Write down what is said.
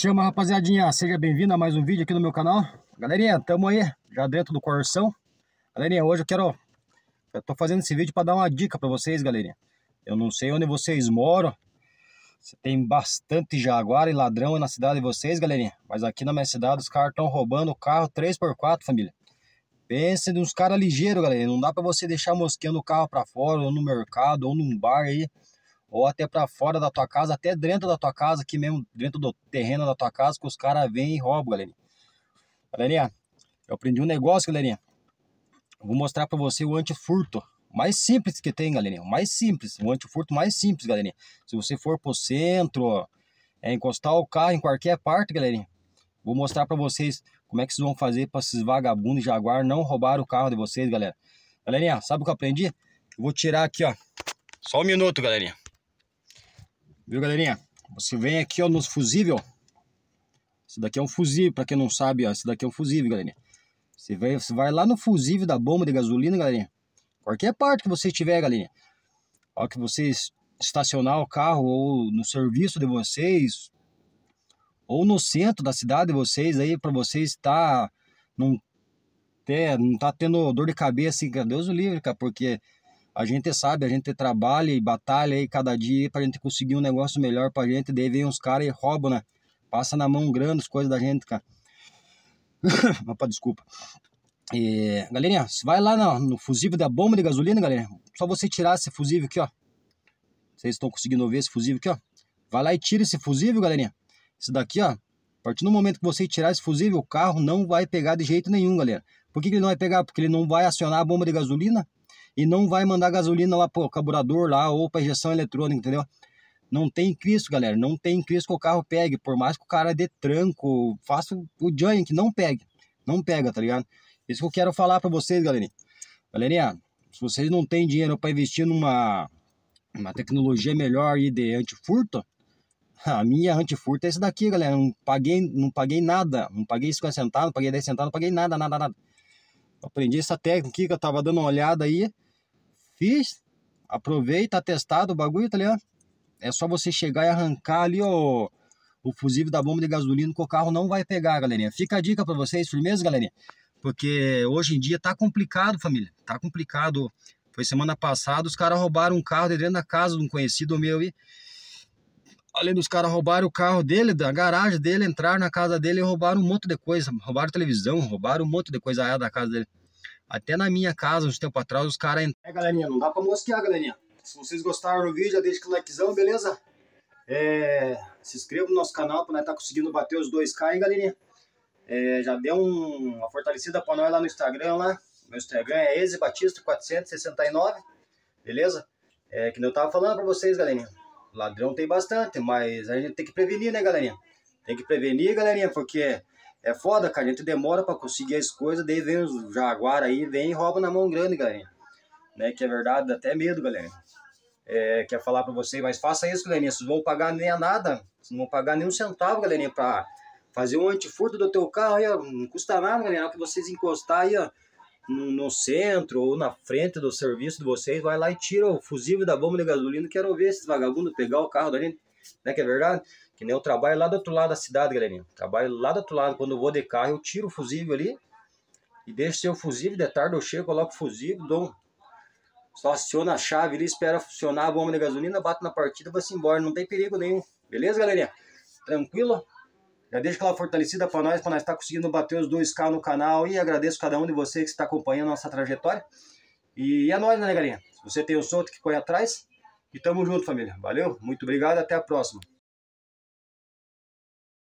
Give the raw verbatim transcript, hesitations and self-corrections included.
chama, rapaziadinha, seja bem-vindo a mais um vídeo aqui no meu canal. Galerinha, tamo aí, já dentro do Corsão. Galerinha, hoje eu quero... Eu tô fazendo esse vídeo para dar uma dica para vocês, galerinha. Eu não sei onde vocês moram. Você tem bastante jaguar e ladrão na cidade de vocês, galerinha. Mas aqui na minha cidade os caras estão roubando o carro três por quatro, família. Pense nos caras ligeiros, galerinha. Não dá para você deixar mosqueando o carro para fora, ou no mercado, ou num bar aí. Ou até para fora da tua casa, até dentro da tua casa, aqui mesmo, dentro do terreno da tua casa, que os caras vêm e roubam, galerinha. Galerinha, eu aprendi um negócio, galerinha. Eu vou mostrar para você o antifurto mais simples que tem, galerinha. O mais simples, o antifurto mais simples, galerinha. Se você for pro centro, é, encostar o carro em qualquer parte, galerinha, vou mostrar para vocês como é que vocês vão fazer para esses vagabundos jaguar não roubar o carro de vocês, galera. Galerinha, sabe o que eu aprendi? Eu vou tirar aqui, ó. Só um minuto, galerinha. Viu, galerinha? Você vem aqui, ó, nos fusível. Esse daqui é um fusível, para quem não sabe, ó. Esse daqui é um fusível, galerinha. Você vai, você vai lá no fusível da bomba de gasolina, galerinha. Qualquer parte que você estiver, galerinha. Ó, que você estacionar o carro ou no serviço de vocês, ou no centro da cidade de vocês aí, para vocês estar não ter, não tá tendo dor de cabeça, assim, Deus o livre, cara, porque a gente sabe, a gente trabalha e batalha aí cada dia pra gente conseguir um negócio melhor pra gente. Daí vem uns caras e roubam, né? Passa na mão grande as coisas da gente, cara. Opa, desculpa. E, galerinha, você vai lá no, no fusível da bomba de gasolina, galera. Só você tirar esse fusível aqui, ó. Vocês estão conseguindo ver esse fusível aqui, ó. Vai lá e tira esse fusível, galerinha. Esse daqui, ó. A partir do momento que você tirar esse fusível, o carro não vai pegar de jeito nenhum, galera. Por que que ele não vai pegar? Porque ele não vai acionar a bomba de gasolina e não vai mandar gasolina lá pro carburador lá ou para injeção eletrônica, entendeu? Não tem Cristo, galera, não tem Cristo que o carro pegue, por mais que o cara dê tranco, faça o Giant que não pegue, não pega, tá ligado? Isso que eu quero falar para vocês, galerinha. Galerinha, se vocês não têm dinheiro para investir numa uma tecnologia melhor aí de antifurto, a minha antifurto é esse daqui, galera. Não paguei, não paguei nada, não paguei cinquenta centavos, não paguei dez centavos, não paguei nada, nada, nada. Eu aprendi essa técnica aqui que eu tava dando uma olhada aí. Fiz, aprovei, tá testado o bagulho, tá ligado? É só você chegar e arrancar ali o, o fusível da bomba de gasolina que o carro não vai pegar, galerinha. Fica a dica pra vocês, firmeza, galerinha? Porque hoje em dia tá complicado, família. Tá complicado. Foi semana passada, os caras roubaram um carro de dentro da casa de um conhecido meu aí. Além dos caras roubaram o carro dele, da garagem dele, entraram na casa dele e roubaram um monte de coisa. Roubaram televisão, roubaram um monte de coisa aí da casa dele. Até na minha casa, uns tempos atrás, os caras entraram. É, galerinha, não dá pra mosquear, galerinha. Se vocês gostaram do vídeo, já deixa o likezão, beleza? É, se inscreva no nosso canal pra nós estar conseguindo bater os dois K, hein, galerinha? É, já deu um, uma fortalecida pra nós lá no Instagram, lá. Meu Instagram é Eze Batista quatrocentos e sessenta e nove, beleza? É, que eu tava falando pra vocês, galerinha. Ladrão tem bastante, mas a gente tem que prevenir, né, galerinha? Tem que prevenir, galerinha, porque é foda, cara. A gente demora pra conseguir as coisas, daí vem os jaguar aí, vem e rouba na mão grande, galerinha. Né, que é verdade, dá até medo, galerinha. É, quer falar pra vocês, mas faça isso, galerinha. Vocês não vão pagar nem a nada, vocês não vão pagar nem um centavo, galerinha, pra fazer um antifurto do teu carro aí, ó. Não custa nada, galerinha, que vocês encostar aí, ó, no, no centro ou na frente do serviço de vocês, vai lá e tira o fusível da bomba de gasolina. Quero ver esses vagabundos pegar o carro da gente, né, que é verdade? Que nem eu trabalho lá do outro lado da cidade, galerinha. Trabalho lá do outro lado, quando eu vou de carro, eu tiro o fusível ali e deixo seu fusível, de tarde eu chego, coloco o fusível, dou, só aciona a chave ali, espera funcionar a bomba de gasolina, bato na partida e vai-se embora, não tem perigo nenhum. Beleza, galerinha? Tranquilo? Já deixa aquela fortalecida para nós, para nós estar conseguindo bater os dois K no canal. E agradeço cada um de vocês que está acompanhando a nossa trajetória. E é nóis, né, galerinha? Se você tem o solto que corre atrás. E tamo junto, família. Valeu, muito obrigado, até a próxima.